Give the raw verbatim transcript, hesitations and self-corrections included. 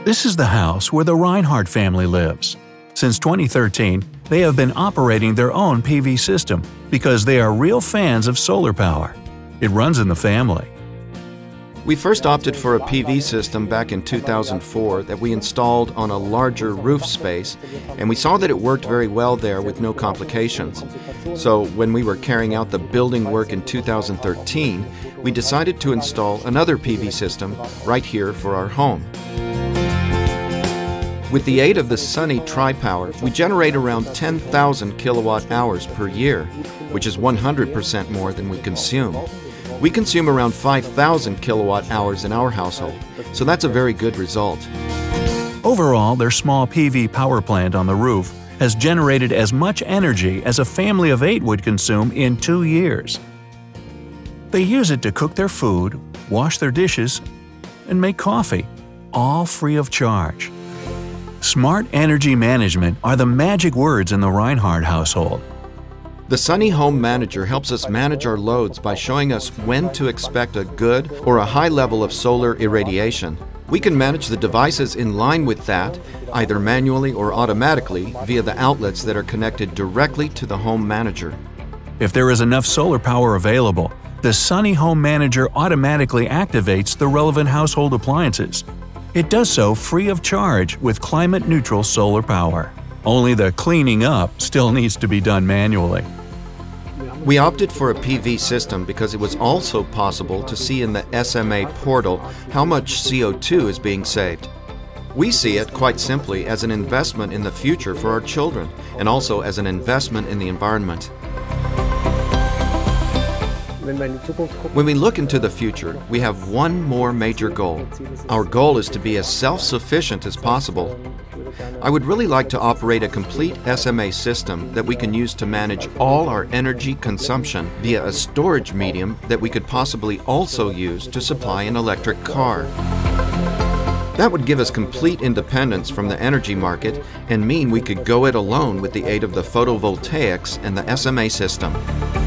This is the house where the Reinhardt family lives. Since twenty thirteen, they have been operating their own P V system because they are real fans of solar power. It runs in the family. We first opted for a P V system back in two thousand four that we installed on a larger roof space, and we saw that it worked very well there with no complications. So when we were carrying out the building work in two thousand thirteen, we decided to install another P V system right here for our home. With the aid of the Sunny Tri-Power, we generate around ten thousand kilowatt hours per year, which is one hundred percent more than we consume. We consume around five thousand kilowatt hours in our household, so that's a very good result. Overall, their small P V power plant on the roof has generated as much energy as a family of eight would consume in two years. They use it to cook their food, wash their dishes, and make coffee, all free of charge. Smart energy management are the magic words in the Reinhardt household. The Sunny Home Manager helps us manage our loads by showing us when to expect a good or a high level of solar irradiation. We can manage the devices in line with that, either manually or automatically via the outlets that are connected directly to the Home Manager. If there is enough solar power available, the Sunny Home Manager automatically activates the relevant household appliances. It does so free of charge with climate-neutral solar power. Only the cleaning up still needs to be done manually. We opted for a P V system because it was also possible to see in the S M A portal how much C O two is being saved. We see it, quite simply, as an investment in the future for our children, and also as an investment in the environment. When we look into the future, we have one more major goal. Our goal is to be as self-sufficient as possible. I would really like to operate a complete S M A system that we can use to manage all our energy consumption via a storage medium that we could possibly also use to supply an electric car. That would give us complete independence from the energy market and mean we could go it alone with the aid of the photovoltaics and the S M A system.